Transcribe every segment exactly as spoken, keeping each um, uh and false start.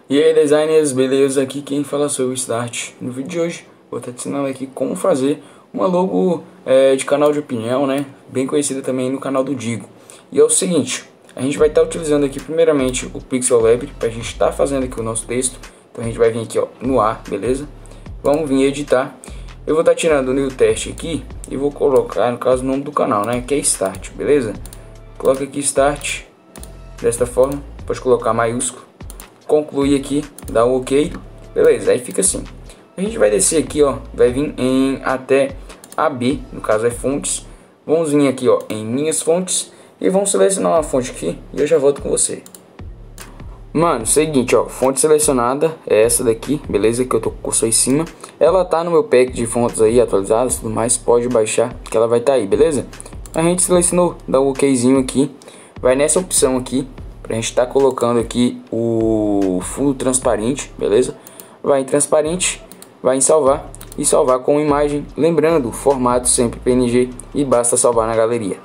E aí designers, beleza? Aqui quem fala sobre o Start. No vídeo de hoje vou estar te ensinando aqui como fazer uma logo é, de canal de opinião, né? Bem conhecida também no canal do Digo. E é o seguinte, a gente vai estar utilizando aqui primeiramente o Pixel Lab para a gente estar fazendo aqui o nosso texto. Então a gente vai vir aqui ó, no ar, beleza? Vamos vir editar. Eu vou estar tirando o new teste aqui e vou colocar, no caso, o nome do canal, né? Que é Start, beleza? Coloca aqui Start, desta forma, pode colocar maiúsculo. Concluir aqui, dá um ok, beleza, aí fica assim. A gente vai descer aqui, ó, vai vir em até A B, no caso é fontes. Vamos vir aqui, ó, em minhas fontes e vamos selecionar uma fonte aqui e eu já volto com você. Mano, seguinte, ó, fonte selecionada é essa daqui, beleza, que eu tô com o cursor em cima. Ela tá no meu pack de fontes aí atualizadas, tudo mais, pode baixar que ela vai estar tá aí, beleza? A gente selecionou, dá um okzinho aqui, vai nessa opção aqui, pra gente estar tá colocando aqui o fundo transparente, beleza? Vai em transparente, vai em salvar e salvar com imagem, lembrando, formato sempre P N G e basta salvar na galeria.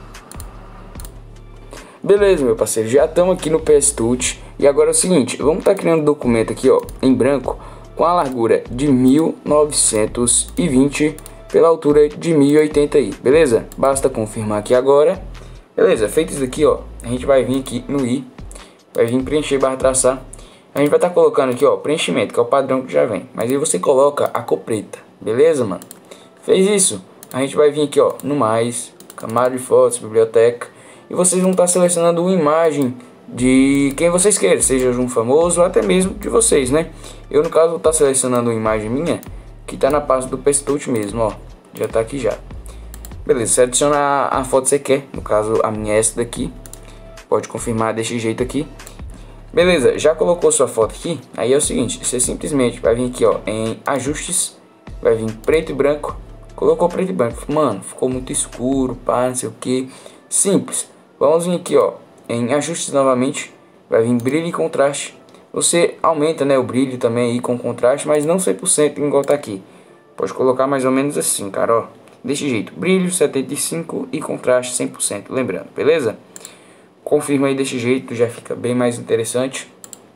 Beleza, meu parceiro, já estamos aqui no P S Touch e agora é o seguinte, vamos estar tá criando um documento aqui, ó, em branco, com a largura de mil novecentos e vinte pela altura de mil e oitenta aí, beleza? Basta confirmar aqui agora. Beleza, feito isso aqui, ó, a gente vai vir aqui no i, vai vir preencher barra traçar. A gente vai estar tá colocando aqui, ó, preenchimento, que é o padrão que já vem. Mas aí você coloca a cor preta, beleza, mano? Fez isso, a gente vai vir aqui, ó, no mais, camada de fotos, biblioteca. E vocês vão estar tá selecionando uma imagem de quem vocês queiram, seja de um famoso ou até mesmo de vocês, né? Eu, no caso, vou estar tá selecionando uma imagem minha, que tá na pasta do P S Touch mesmo, ó. Já tá aqui já. Beleza, você adiciona a, a foto que você quer, no caso a minha é essa daqui. Pode confirmar desse jeito aqui. Beleza, já colocou sua foto aqui? Aí é o seguinte, você simplesmente vai vir aqui ó, em ajustes, vai vir preto e branco. Colocou preto e branco, mano, ficou muito escuro, pá, não sei o que. Simples, vamos vir aqui ó, em ajustes novamente, vai vir brilho e contraste. Você aumenta né, o brilho também aí com contraste, mas não cem por cento igual tá aqui. Pode colocar mais ou menos assim, cara, ó. Desse jeito, brilho setenta e cinco e contraste cem por cento, lembrando, beleza? Confirma aí desse jeito, já fica bem mais interessante.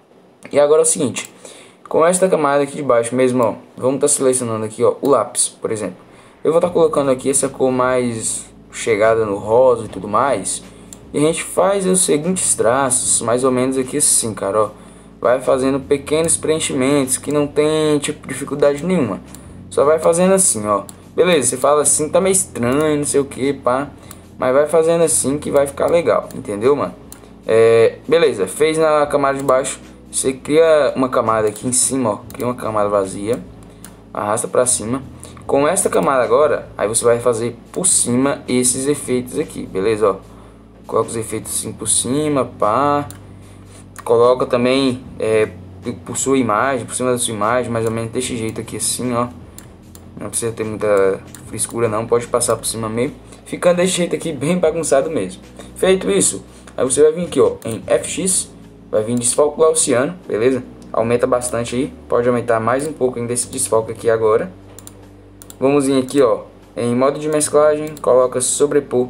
E agora é o seguinte, com esta camada aqui de baixo mesmo, ó, vamos estar tá selecionando aqui, ó, o lápis, por exemplo. Eu vou estar tá colocando aqui essa cor mais chegada no rosa e tudo mais. E a gente faz os seguintes traços, mais ou menos aqui assim, cara, ó. Vai fazendo pequenos preenchimentos que não tem, tipo, dificuldade nenhuma. Só vai fazendo assim, ó. Beleza, você fala assim, tá meio estranho, não sei o que, pá. Mas vai fazendo assim que vai ficar legal, entendeu, mano? É, beleza, fez na camada de baixo. Você cria uma camada aqui em cima, ó. Cria uma camada vazia. Arrasta pra cima. Com esta camada agora, aí você vai fazer por cima esses efeitos aqui, beleza, ó. Coloca os efeitos assim por cima, pá. Coloca também é, por sua imagem, por cima da sua imagem, mais ou menos desse jeito aqui assim, ó. Não precisa ter muita frescura não, pode passar por cima mesmo. Ficando desse jeito aqui, bem bagunçado mesmo. Feito isso, aí você vai vir aqui ó, em F X, vai vir desfoque gaussiano, beleza? Aumenta bastante aí, pode aumentar mais um pouco ainda esse desfoque aqui agora. Vamos vir aqui ó, em modo de mesclagem, coloca sobrepor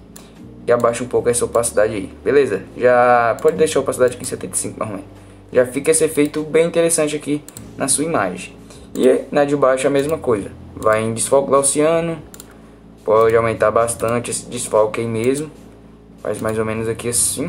e abaixa um pouco essa opacidade aí, beleza? Já pode deixar a opacidade aqui em setenta e cinco normalmente. Já fica esse efeito bem interessante aqui na sua imagem. E na de baixo a mesma coisa, vai em desfoque gaussiano, pode aumentar bastante esse desfoque aí mesmo, faz mais ou menos aqui assim.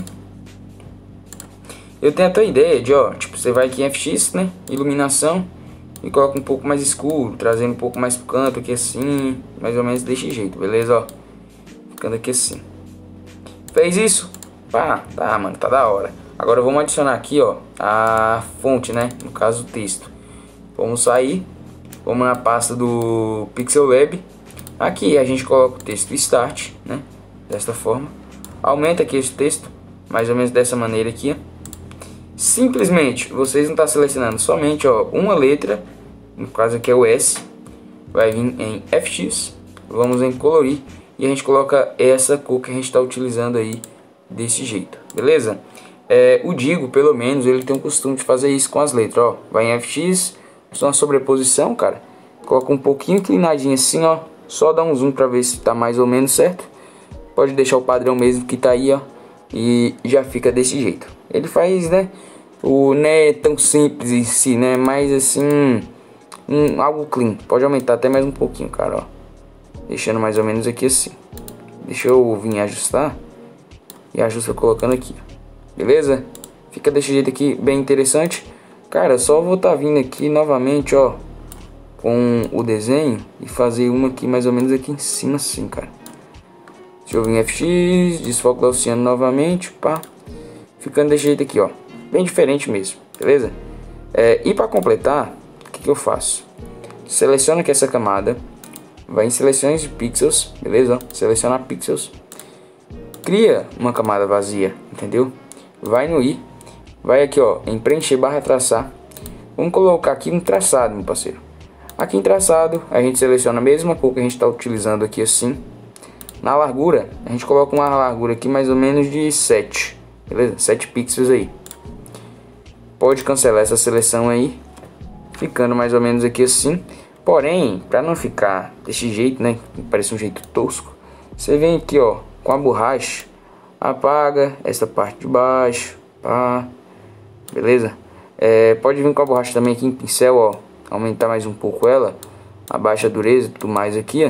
Eu tenho até a ideia de, ó, tipo, você vai aqui em F X, né, iluminação, e coloca um pouco mais escuro, trazendo um pouco mais pro canto aqui assim, mais ou menos desse jeito, beleza, ó, ficando aqui assim. Fez isso? Pá, tá, mano, tá da hora. Agora vamos adicionar aqui, ó, a fonte, né, no caso o texto. Vamos sair, vamos na pasta do Pixel Lab. Aqui a gente coloca o texto Start, né, desta forma. Aumenta aqui esse texto, mais ou menos dessa maneira aqui. Simplesmente, vocês não estão selecionando somente ó, uma letra, no caso aqui é o S. Vai vir em F X, vamos em colorir. E a gente coloca essa cor que a gente está utilizando aí, desse jeito, beleza? É, o Digo, pelo menos, ele tem o costume de fazer isso com as letras, ó. Vai em F X, só uma sobreposição, cara. Coloca um pouquinho inclinadinho assim, ó. Só dá um zoom pra ver se tá mais ou menos certo. Pode deixar o padrão mesmo que tá aí, ó. E já fica desse jeito. Ele faz, né, o não é tão simples em si, né? Mas assim, um, algo clean. Pode aumentar até mais um pouquinho, cara, ó. Deixando mais ou menos aqui assim. Deixa eu vir ajustar. E ajusta colocando aqui, beleza? Fica desse jeito aqui, bem interessante. Cara, só vou estar tá vindo aqui novamente, ó, com o desenho e fazer uma aqui mais ou menos aqui em cima assim, cara. Deixa eu vir F X, desfoco do oceano novamente, pá. Ficando desse jeito aqui, ó, bem diferente mesmo, beleza? É, e para completar, o que, que eu faço? Seleciona aqui essa camada, vai em seleções de pixels, beleza? Seleciona pixels, cria uma camada vazia, entendeu? Vai no i, vai aqui, ó, em preencher barra traçar. Vamos colocar aqui um traçado, meu parceiro. Aqui em traçado, a gente seleciona a mesma cor que a gente está utilizando aqui assim. Na largura, a gente coloca uma largura aqui mais ou menos de sete, beleza? sete pixels aí. Pode cancelar essa seleção aí, ficando mais ou menos aqui assim. Porém, para não ficar desse jeito, né, parece um jeito tosco, você vem aqui, ó, com a borracha, apaga essa parte de baixo, pá, beleza? É, pode vir com a borracha também aqui em pincel, ó, aumentar mais um pouco ela, abaixa a dureza e tudo mais aqui, ó,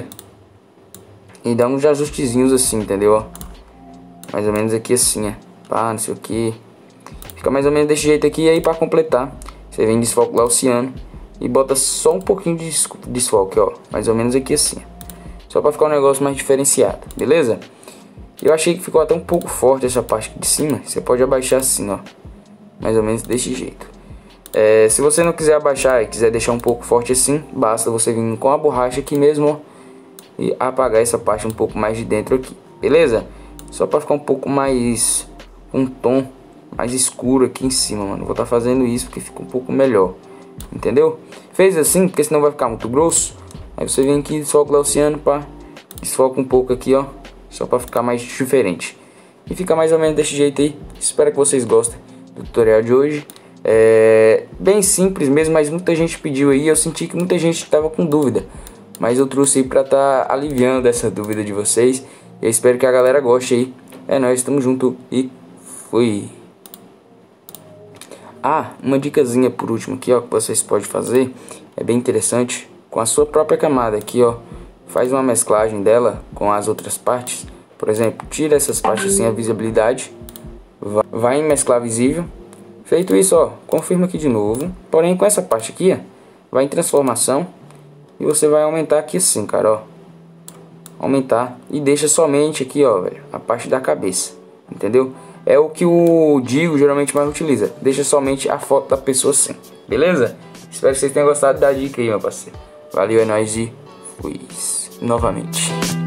e dá uns ajustezinhos assim, entendeu? Ó, mais ou menos aqui assim, ó, pá, não sei o que, fica mais ou menos desse jeito aqui. E aí para completar, você vem desfoque lá oceano e bota só um pouquinho de desfoque, ó, mais ou menos aqui assim, só para ficar um negócio mais diferenciado, beleza? Eu achei que ficou até um pouco forte essa parte aqui de cima. Você pode abaixar assim, ó, mais ou menos desse jeito. É, se você não quiser abaixar e quiser deixar um pouco forte assim, basta você vir com a borracha aqui mesmo, ó, e apagar essa parte um pouco mais de dentro aqui, beleza? Só para ficar um pouco mais, um tom mais escuro aqui em cima, mano. Vou estar tá fazendo isso porque fica um pouco melhor, entendeu? Fez assim, porque senão vai ficar muito grosso. Aí você vem aqui, desfoca o oceano, pá, desfoca um pouco aqui, ó, só para ficar mais diferente. E fica mais ou menos desse jeito aí. Espero que vocês gostem do tutorial de hoje. É bem simples mesmo, mas muita gente pediu aí. Eu senti que muita gente estava com dúvida, mas eu trouxe aí para estar tá aliviando essa dúvida de vocês. Eu espero que a galera goste aí. É nóis, tamo junto e fui. Ah, uma dicasinha por último aqui, ó, que vocês podem fazer. É bem interessante. Com a sua própria camada aqui, ó, faz uma mesclagem dela com as outras partes. Por exemplo, tira essas partes sem a visibilidade, vai em mesclar visível. Feito isso, ó, confirma aqui de novo. Porém, com essa parte aqui, ó, vai em transformação e você vai aumentar aqui assim, cara, ó. Aumentar e deixa somente aqui, ó, velho, a parte da cabeça, entendeu? É o que o Digo geralmente mais utiliza. Deixa somente a foto da pessoa assim, beleza? Espero que vocês tenham gostado da dica aí, meu parceiro. Valeu, é nóis e fui novamente.